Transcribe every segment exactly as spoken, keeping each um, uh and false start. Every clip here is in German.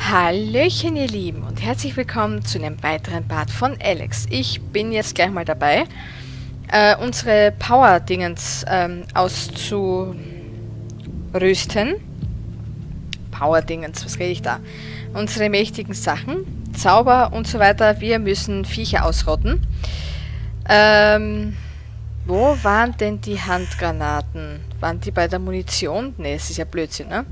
Hallöchen ihr Lieben und herzlich willkommen zu einem weiteren Part von Alex. Ich bin jetzt gleich mal dabei, äh, unsere Power-Dingens ähm, auszurüsten. Power-Dingens, was rede ich da? Unsere mächtigen Sachen, Zauber und so weiter. Wir müssen Viecher ausrotten. Ähm, wo waren denn die Handgranaten? Waren die bei der Munition? Ne, es ist ja Blödsinn, ne?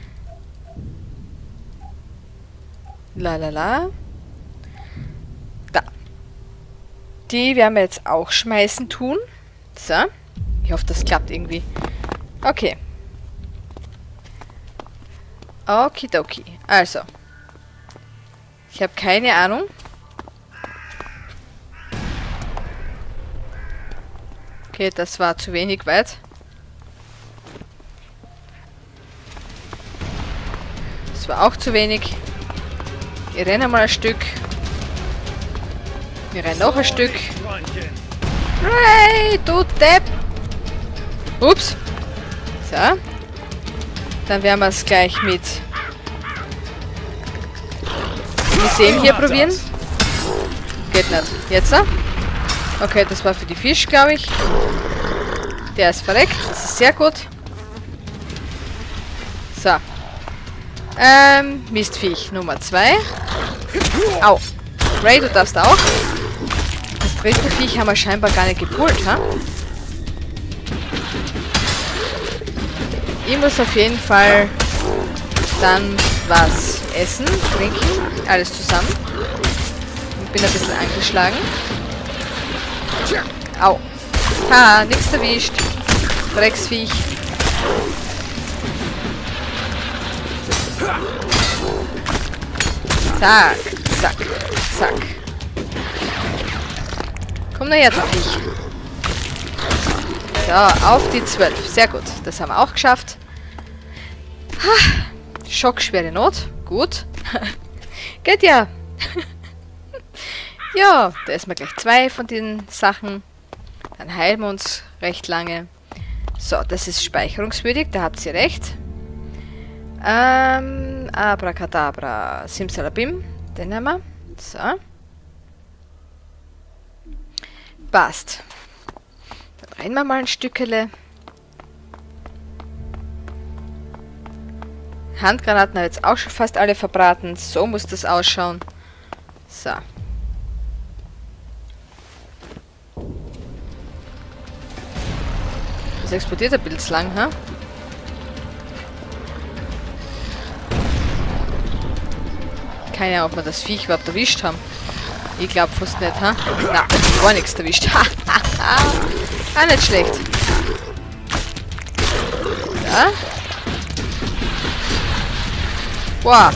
La la la. Da. Die werden wir jetzt auch schmeißen tun. So. Ich hoffe, das klappt irgendwie. Okay. Okidoki. Also. Ich habe keine Ahnung. Okay, das war zu wenig weit. Das war auch zu wenig. Wir rennen mal ein Stück. Wir rennen noch ein Stück. Hey, du Depp! Ups. So. Dann werden wir es gleich mit, mit dem hier probieren. Geht nicht. Jetzt? Okay, das war für die Fisch, glaube ich. Der ist verreckt. Das ist sehr gut. So. Ähm, Mistviech Nummer zwei. Au. Ray, du darfst auch. Das dritte Viech haben wir scheinbar gar nicht gepult, ha? Ich muss auf jeden Fall dann was essen, trinken, alles zusammen. Ich bin ein bisschen angeschlagen. Au. Ha, nichts erwischt. Drecksviech. Zack, zack, zack. Komm nur her, du Viech. So, auf die zwölf. Sehr gut. Das haben wir auch geschafft. Ha, schockschwere Not. Gut. Geht ja. Ja, da ist mal gleich zwei von den Sachen. Dann heilen wir uns recht lange. So, das ist speicherungswürdig. Da habt ihr recht. Ähm, Abracadabra, Simsalabim, den nehmen wir. So. Passt. Dann rennen wir mal ein Stückele. Handgranaten haben jetzt auch schon fast alle verbraten. So muss das ausschauen. So. Das explodiert ein bisschen lang, ha? Keine Ahnung, ob wir das Viech überhaupt erwischt haben. Ich glaube fast nicht, ha? Na, gar nichts erwischt. Ah, nicht schlecht. Ja. Boah.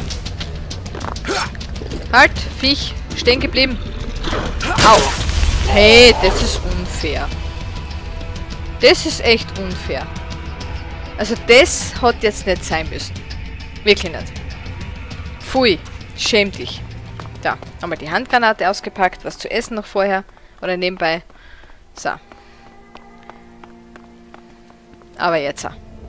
Halt, Viech, stehen geblieben. Au. Hey, das ist unfair. Das ist echt unfair. Also das hat jetzt nicht sein müssen. Wirklich nicht. Pfui. Schäm dich. Da, haben wir die Handgranate ausgepackt, was zu essen noch vorher. Oder nebenbei. So. Aber jetzt.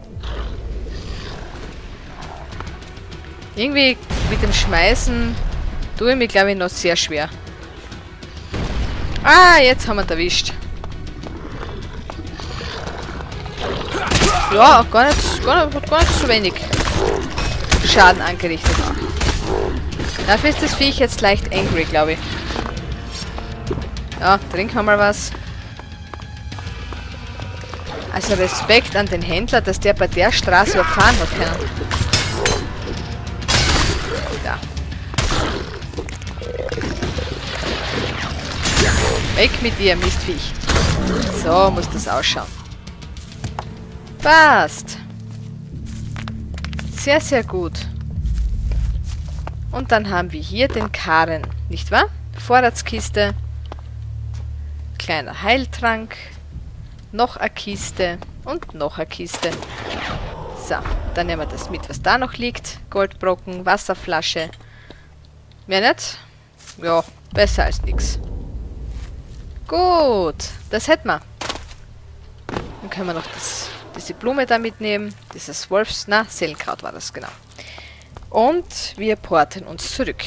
Irgendwie mit dem Schmeißen tue ich mich, glaube ich, noch sehr schwer. Ah, jetzt haben wir es erwischt. Ja, gar nicht, gar nicht, gar nicht so wenig Schaden angerichtet. Dafür ist das Viech jetzt leicht angry, glaube ich. Ja, trinken wir mal was. Also Respekt an den Händler, dass der bei der Straße überfahren hat können. Da. Weg mit dir, Mistviech. So muss das ausschauen. Passt. Sehr, sehr gut. Und dann haben wir hier den Karren, nicht wahr? Vorratskiste. Kleiner Heiltrank. Noch eine Kiste. Und noch eine Kiste. So, dann nehmen wir das mit, was da noch liegt. Goldbrocken, Wasserflasche. Mehr nicht? Ja, besser als nichts. Gut, das hätten wir. Dann können wir noch das, diese Blume da mitnehmen. Dieses Wolfs... Na, Seelenkraut war das, genau. Und wir porten uns zurück.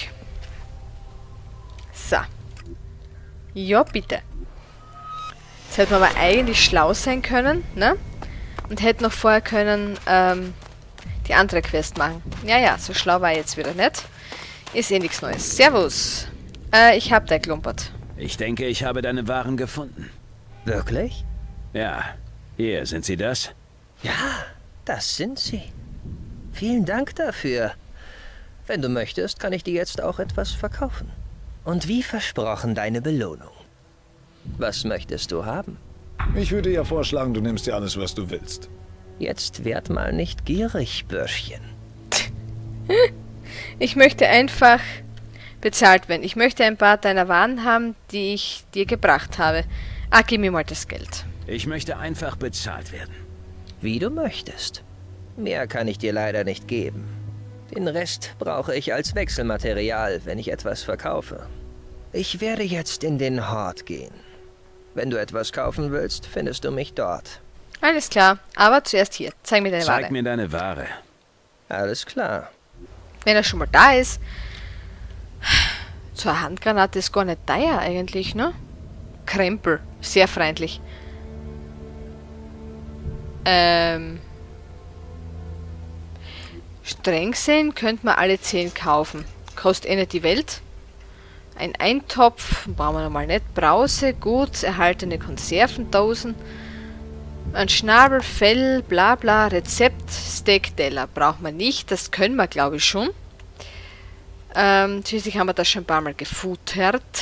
So. Ja, bitte. Jetzt hätten wir aber eigentlich schlau sein können, ne? Und hätten noch vorher können, ähm, die andere Quest machen. Ja, ja, so schlau war ich jetzt wieder nicht. Ist eh nichts Neues. Servus. Äh, ich hab dein Klumpert. Ich denke, ich habe deine Waren gefunden. Wirklich? Ja. Hier, sind sie das? Ja, das sind sie. Vielen Dank dafür. Wenn du möchtest, kann ich dir jetzt auch etwas verkaufen. Und wie versprochen, deine Belohnung. Was möchtest du haben? Ich würde ja vorschlagen, du nimmst dir alles, was du willst. Jetzt werd mal nicht gierig, Bürschchen. Ich möchte einfach bezahlt werden. Ich möchte ein paar deiner Waren haben, die ich dir gebracht habe. Ah, gib mir mal das Geld. Ich möchte einfach bezahlt werden. Wie du möchtest. Mehr kann ich dir leider nicht geben. Den Rest brauche ich als Wechselmaterial, wenn ich etwas verkaufe. Ich werde jetzt in den Hort gehen. Wenn du etwas kaufen willst, findest du mich dort. Alles klar, aber zuerst hier. Zeig mir deine Zeig Ware. mir deine Ware. Alles klar. Wenn er schon mal da ist. So eine Handgranate ist gar nicht teuer eigentlich, ne? Krempel. Sehr freundlich. Ähm. Streng sehen könnte man alle zehn kaufen. Kostet eh nicht die Welt. Ein Eintopf, brauchen wir nochmal nicht. Brause, gut, erhaltene Konservendosen. Ein Schnabel, Fell, bla bla, Rezept, Steakteller braucht man nicht. Das können wir, glaube ich, schon. Ähm, schließlich haben wir das schon ein paar Mal gefuttert.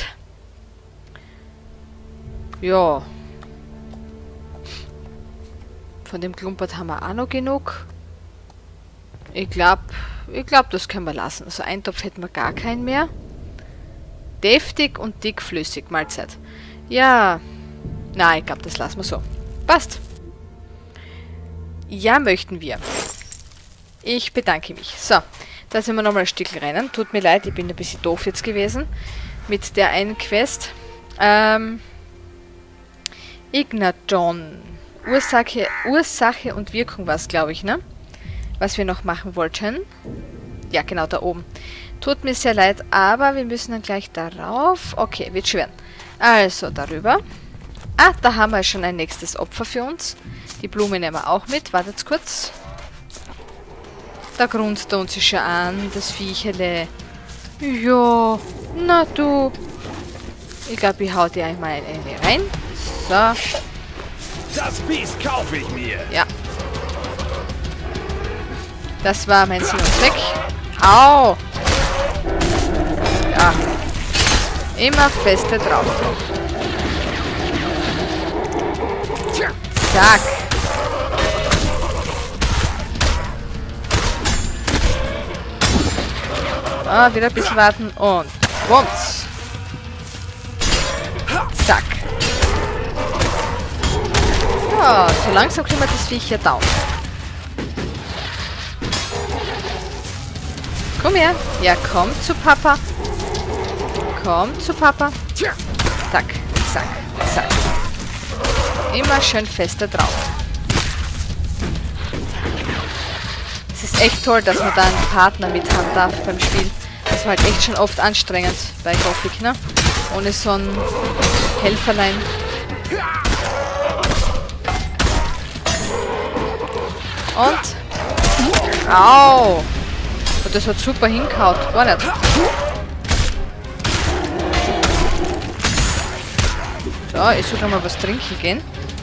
Ja. Von dem Klumpert haben wir auch noch genug. Ich glaube, ich glaube, das können wir lassen. Also einen Topf hätten wir gar keinen mehr. Deftig und dickflüssig, Mahlzeit. Ja. Nein, ich glaube, das lassen wir so. Passt. Ja, möchten wir. Ich bedanke mich. So, da sind wir nochmal ein Stück rennen. Tut mir leid, ich bin ein bisschen doof jetzt gewesen mit der einen Quest. Ähm, Ignaton. Ursache, Ursache und Wirkung war es, glaube ich, ne? Was wir noch machen wollten. Ja, genau, da oben. Tut mir sehr leid, aber wir müssen dann gleich darauf. Okay, wird schwer. Also, darüber. Ah, da haben wir schon ein nächstes Opfer für uns. Die Blume nehmen wir auch mit. Wartet kurz. Da grunzt er uns schon an, das Viechele. Ja, na du. Ich glaube, ich hau dir einmal eine rein. So. Das Biest kaufe ich mir. Ja. Das war mein Sinn und Zweck. Au! Ja. Immer feste drauf. Zack. Ah, wieder ein bisschen warten und bums. Zack. Ja, so langsam kriegen wir das Viech hier down. Komm her. Ja, komm zu Papa. Komm zu Papa. Zack, zack, zack. Immer schön fester drauf. Es ist echt toll, dass man da einen Partner mit haben darf beim Spiel. Das war halt echt schon oft anstrengend bei Gothic, ne? Ohne so ein Helferlein. Und... Au! Und das hat super hingehauen. Gar nicht. So, ich sollte mal was trinken gehen.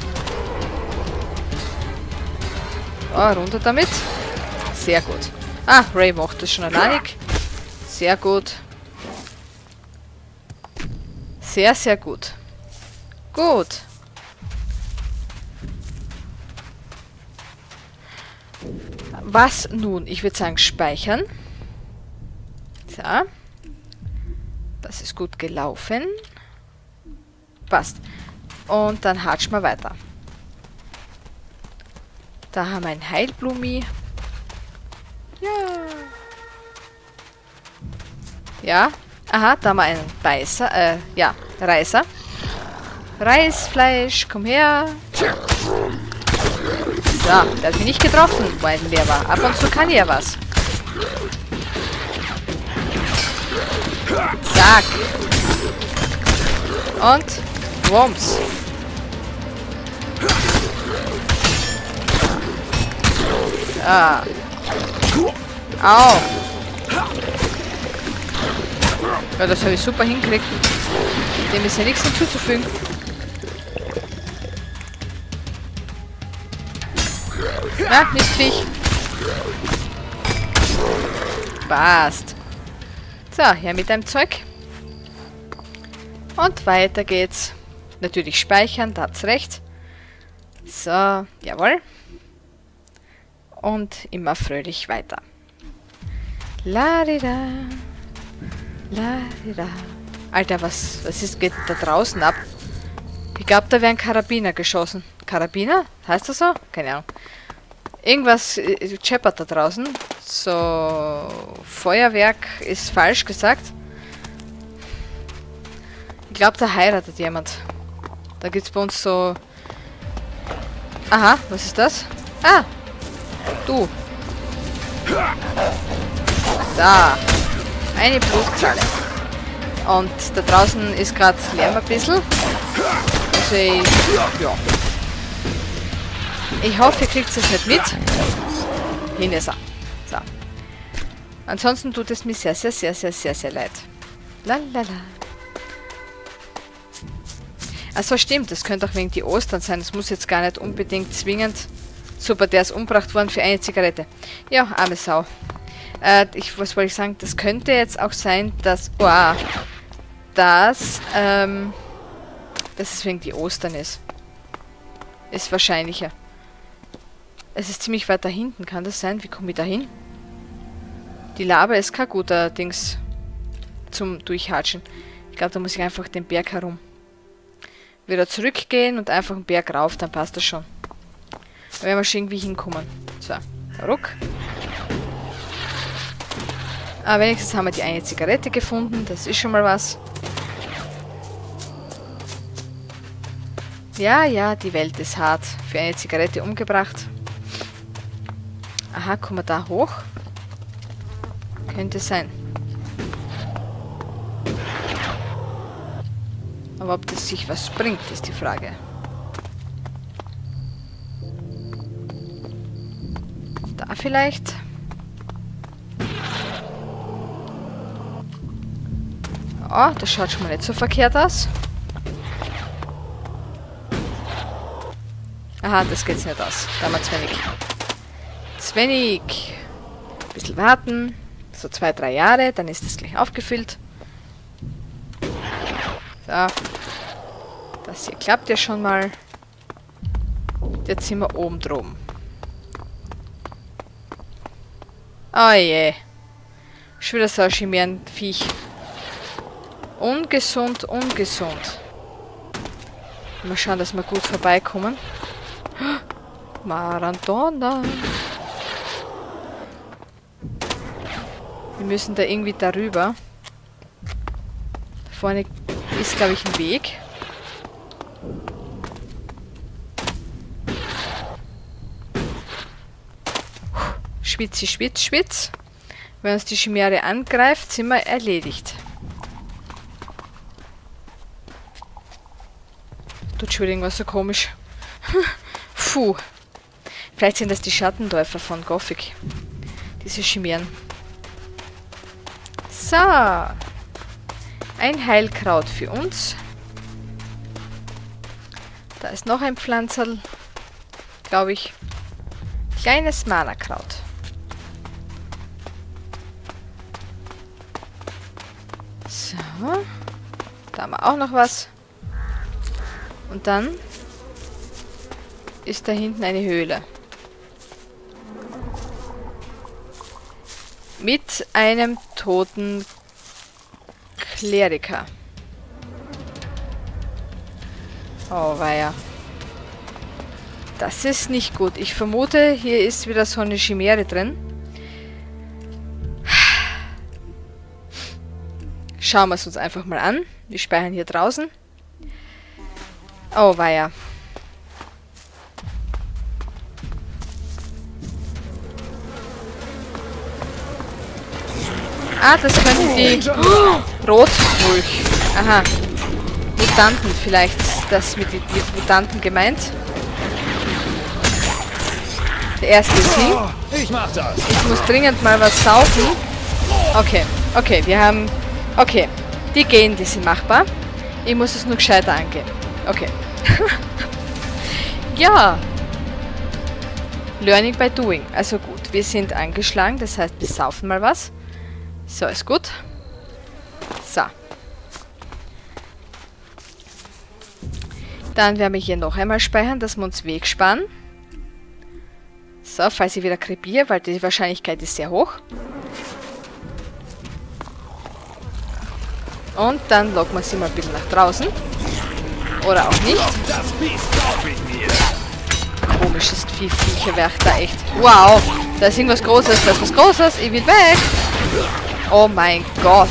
So, runter damit. Sehr gut. Ah, Ray macht das schon alleinig. Sehr gut. Sehr, sehr gut. Gut. Was nun? Ich würde sagen, speichern. So. Das ist gut gelaufen. Passt. Und dann hatschen wir weiter. Da haben wir ein Heilblumi. Ja. Ja. Aha, da haben wir einen Beißer. Äh, ja, Reißer. Reißfleisch, komm her. So, der hat mich nicht getroffen, weil der war. Ab und zu kann ich ja was. Zack. Und Wumms. Ah. Au. Ja, das habe ich super hingekriegt. Dem ist ja nichts hinzuzufügen. Na, Mistviech. Passt. So, her mit deinem Zeug. Und weiter geht's. Natürlich speichern, da habt's recht. So, jawohl. Und immer fröhlich weiter. La-di-da. La-di-da. Alter, was, was ist, geht da draußen ab? Ich glaube, da wären Karabiner geschossen. Karabiner? Heißt das so? Keine Ahnung. Irgendwas äh, scheppert da draußen. So, Feuerwerk ist falsch gesagt. Ich glaube, da heiratet jemand. Da gibt's bei uns so... Aha, was ist das? Ah, du. Da. Eine Blutkralle. Und da draußen ist gerade Lärm ein bisschen. Also ich... Ja. Ich hoffe, ihr kriegt es nicht mit. Hin ist er. So. Ansonsten tut es mir sehr, sehr, sehr, sehr, sehr, sehr leid. Lalala. Achso, stimmt. Das könnte auch wegen die Ostern sein. Das muss jetzt gar nicht unbedingt zwingend... Super, der ist umgebracht worden für eine Zigarette. Ja, arme Sau. Äh, ich, was wollte ich sagen? Das könnte jetzt auch sein, dass... Oh, dass... Ähm, dass es wegen die Ostern ist. Ist wahrscheinlicher. Es ist ziemlich weit da hinten. Kann das sein? Wie komme ich da hin? Die Lava ist kein guter Dings zum Durchhatschen. Ich glaube, da muss ich einfach den Berg herum. Wieder zurückgehen und einfach den Berg rauf, dann passt das schon. Da werden wir schon irgendwie hinkommen. So, ruck. Aber wenigstens haben wir die eine Zigarette gefunden. Das ist schon mal was. Ja, ja, die Welt ist hart. Für eine Zigarette umgebracht. Aha, kommen wir da hoch? Könnte sein. Aber ob das sich was bringt, ist die Frage. Da vielleicht? Oh, das schaut schon mal nicht so verkehrt aus. Aha, das geht's nicht aus. Da haben wir zu wenig. Zu wenig. Ein bisschen warten. So zwei, drei Jahre, dann ist das gleich aufgefüllt. So. Das hier klappt ja schon mal. Jetzt sind wir oben drum. Oh je. Schon wieder so ein Chimärenviech. Ungesund, ungesund. Mal schauen, dass wir gut vorbeikommen. Maradona. Wir müssen da irgendwie darüber. Da vorne ist, glaube ich, ein Weg. Schwitzi, schwitz, schwitz. Wenn uns die Chimäre angreift, sind wir erledigt. Tut schon irgendwas so komisch. Puh. Vielleicht sind das die Schattenläufer von Gothic. Diese Chimären. So. Ein Heilkraut für uns. Da ist noch ein Pflanzerl. Glaube ich. Kleines Mana-Kraut. So. Da haben wir auch noch was. Und dann ist da hinten eine Höhle. Mit einem toten Kleriker. Oh weia. Das ist nicht gut. Ich vermute, hier ist wieder so eine Chimäre drin. Schauen wir es uns einfach mal an. Wir speichern hier draußen. Oh weia. Ah, das könnten die... Oh, Rotmulch. Aha. Mutanten vielleicht. Das mit den Mutanten gemeint. Der erste ist hin. Ich mach das. Ich muss dringend mal was saufen. Okay, okay, wir haben... Okay, die gehen, die sind machbar. Ich muss es nur gescheiter angehen. Okay. Ja. Learning by doing. Also gut, wir sind angeschlagen, das heißt, wir saufen mal was. So, ist gut. So. Dann werden wir hier noch einmal speichern, dass wir uns Weg sparen. So, falls ich wieder krepiere, weil die Wahrscheinlichkeit ist sehr hoch. Und dann locken wir sie mal ein bisschen nach draußen. Oder auch nicht. Das Biest kaufe ich mir. Komisches Vieh, Viecherwerk da echt. Wow, da ist irgendwas Großes, da ist was Großes. Ich will weg. Oh mein Gott.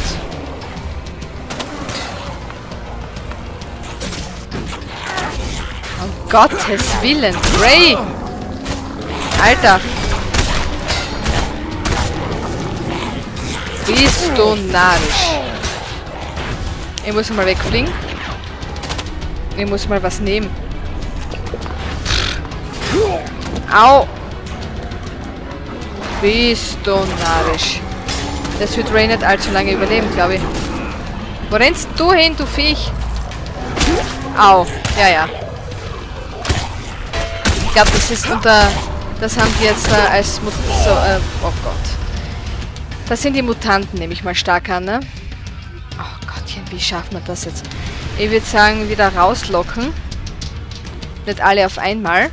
Um Gottes Willen. Ray. Alter. Bist du narrisch. Ich muss mal wegfliegen. Ich muss mal was nehmen. Au! Bist du narrisch. Das wird Ray nicht allzu lange überleben, glaube ich. Wo rennst du hin, du Viech? Au. Ja, ja. Ich glaube, das ist unter... Das haben die jetzt äh, als... Mut so, äh, oh Gott. Das sind die Mutanten, nehme ich mal stark an, ne? Oh Gottchen, wie schafft man das jetzt? Ich würde sagen, wieder rauslocken. Nicht alle auf einmal.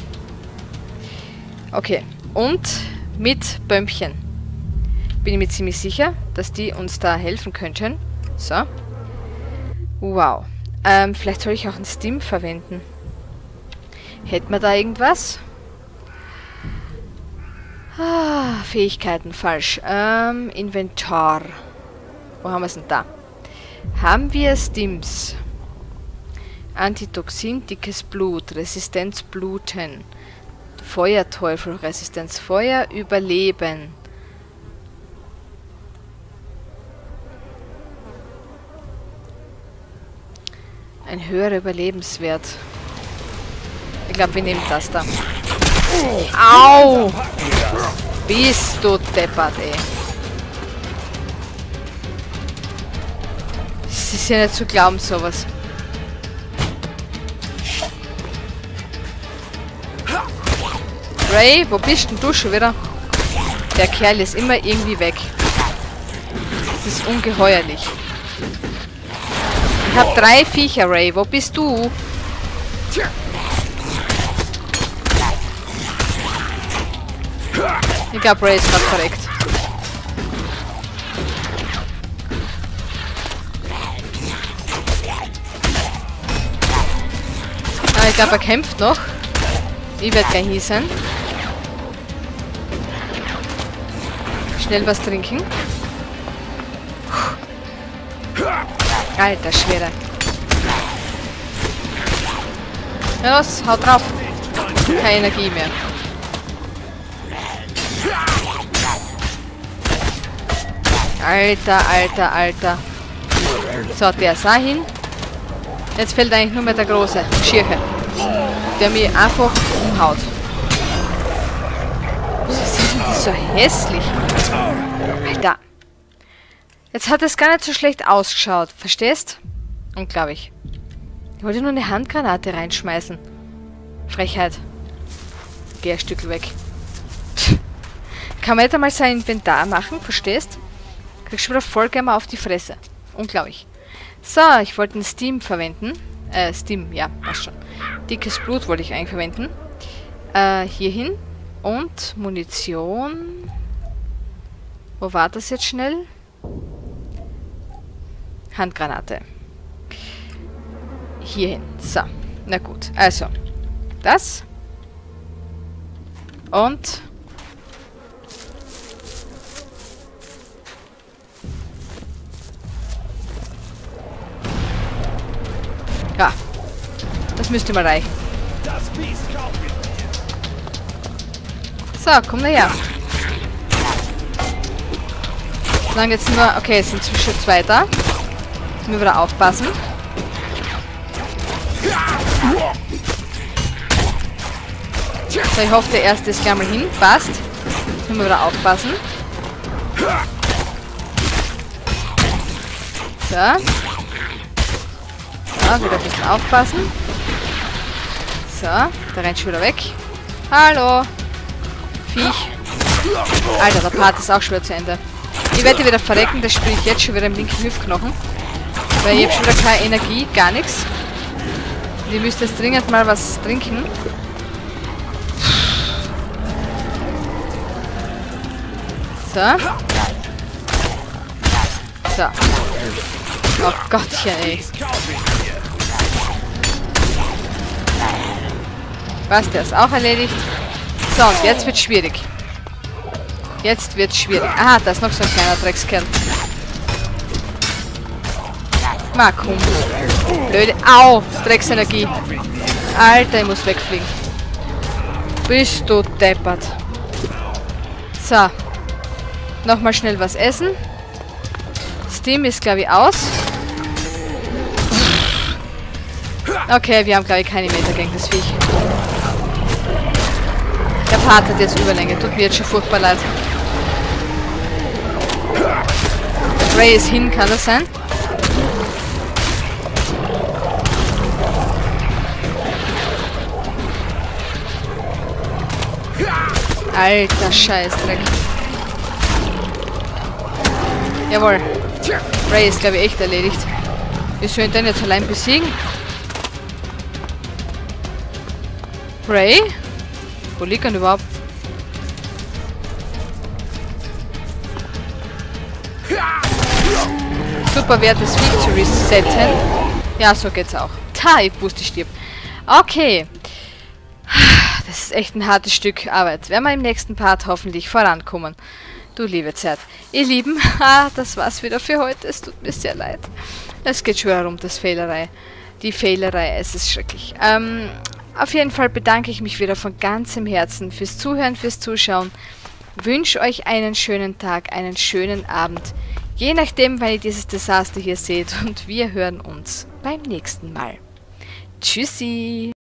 Okay. Und mit Bömmchen. Bin ich mir ziemlich sicher, dass die uns da helfen könnten. So. Wow. Ähm, vielleicht soll ich auch ein Stim verwenden. Hätten wir da irgendwas? Ah, Fähigkeiten, falsch. Ähm, Inventar. Wo haben wir es denn da? Haben wir Stims? Antitoxin, dickes Blut, Resistenz Bluten, Feuerteufel, Resistenz Feuer, Überleben. Ein höherer Überlebenswert. Ich glaube, wir nehmen das da. Au! Bist du deppert, ey. Das ist ja nicht zu glauben, sowas. Ray, wo bist denn du schon wieder? Der Kerl ist immer irgendwie weg. Das ist ungeheuerlich. Ich habe drei Viecher, Ray. Wo bist du? Ich glaube, Ray ist gerade verreckt. Ah, ich glaube, er kämpft noch. Ich werde gleich hier sein. Schnell was trinken. Alter Schwede. Ja, los, haut drauf. Keine Energie mehr. Alter, alter, alter. So, der ist auch hin. Jetzt fällt eigentlich nur mehr der große Schirche, der mich einfach umhaut. Was ist denn das so hässlich? Alter. Jetzt hat es gar nicht so schlecht ausgeschaut. Verstehst? Unglaublich. Ich wollte nur eine Handgranate reinschmeißen. Frechheit. Geh ein Stück weg. Kann man jetzt einmal sein Inventar machen? Verstehst? Kriegst du wieder voll gerne mal auf die Fresse. Unglaublich. So, ich wollte einen Steam verwenden. Äh, Steam, ja, passt schon. Dickes Blut wollte ich eigentlich verwenden. Äh, hierhin. Und Munition. Wo war das jetzt schnell? Handgranate. Hierhin. So. Na gut. Also. Das. Und. Ja. Das müsste mal reichen. Das Biest kaufe ich mir. So, komm her. Solange jetzt nur... Okay, es sind zwischen zwei da. Müssen wir wieder aufpassen. So, ich hoffe, der erste ist gleich mal hin. Passt. Müssen wir wieder aufpassen. So. So, wieder ein bisschen aufpassen. So, der rennt schon wieder weg. Hallo. Viech. Alter, der Part ist auch schwer zu Ende. Ich werde wieder verrecken, das spüre ich jetzt schon wieder im linken Hüftknochen. Weil ich habe schon wieder keine Energie, gar nichts. Und ich müsste jetzt dringend mal was trinken. So. So. Oh Gottchen, ey. Was, der ist auch erledigt. So, und jetzt wird's schwierig. Jetzt wird's schwierig. Aha, da ist noch so ein kleiner Dreckskerl. Ma, komm. Blöde. Au! Drecksenergie. Alter, ich muss wegfliegen. Bist du deppert. So. Nochmal schnell was essen. Steam ist, glaube ich, aus. Okay, wir haben, glaube ich, keine Meter gegen das Viech. Der Part hat jetzt Überlänge. Tut mir jetzt schon furchtbar leid. Ray ist hin, kann das sein? Alter Scheißdreck. Jawohl. Ray ist, glaube ich, echt erledigt. Wir sollen den jetzt allein besiegen. Ray? Wo liegt er denn überhaupt? Super wertes Vieh zu resetten. Ja, so geht's auch. Ta, ich wusste, ich stirb. Okay. Das ist echt ein hartes Stück Arbeit. Werden wir im nächsten Part hoffentlich vorankommen. Du liebe Zeit. Ihr Lieben, ah, das war's wieder für heute. Es tut mir sehr leid. Es geht schon herum, das Fehlerei. Die Fehlerei, es ist schrecklich. Ähm, auf jeden Fall bedanke ich mich wieder von ganzem Herzen fürs Zuhören, fürs Zuschauen. Wünsche euch einen schönen Tag, einen schönen Abend. Je nachdem, wann ihr dieses Desaster hier seht. Und wir hören uns beim nächsten Mal. Tschüssi!